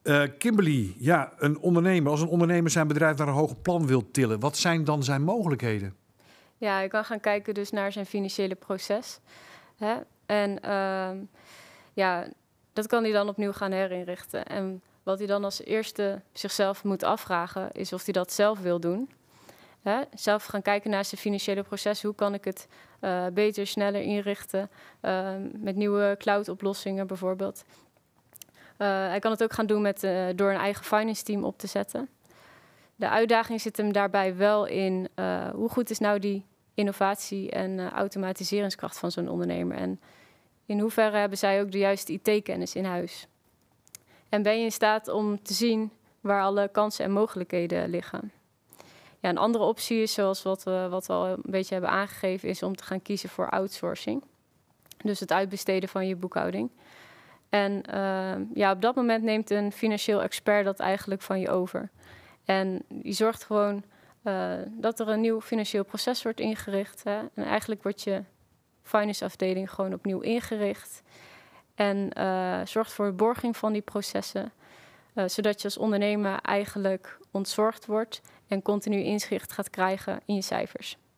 Kimberly, ja, een ondernemer. Als een ondernemer zijn bedrijf naar een hoger plan wil tillen, wat zijn dan zijn mogelijkheden? Ja, je kan gaan kijken dus naar zijn financiële proces. Hè? En ja, dat kan hij dan opnieuw gaan herinrichten. En wat hij dan als eerste zichzelf moet afvragen, is of hij dat zelf wil doen. Hè? Zelf gaan kijken naar zijn financiële proces. Hoe kan ik het beter, sneller inrichten? Met nieuwe cloud-oplossingen bijvoorbeeld. Hij kan het ook gaan doen door een eigen finance team op te zetten. De uitdaging zit hem daarbij wel in hoe goed is nou die innovatie en automatiseringskracht van zo'n ondernemer. En in hoeverre hebben zij ook de juiste IT-kennis in huis? En ben je in staat om te zien waar alle kansen en mogelijkheden liggen? Ja, een andere optie is, zoals wat we al een beetje hebben aangegeven, is om te gaan kiezen voor outsourcing. Dus het uitbesteden van je boekhouding. En ja, op dat moment neemt een financieel expert dat eigenlijk van je over. En die zorgt gewoon dat er een nieuw financieel proces wordt ingericht. Hè? En eigenlijk wordt je finance-afdeling gewoon opnieuw ingericht. En zorgt voor de borging van die processen. Zodat je als ondernemer eigenlijk ontzorgd wordt en continu inzicht gaat krijgen in je cijfers.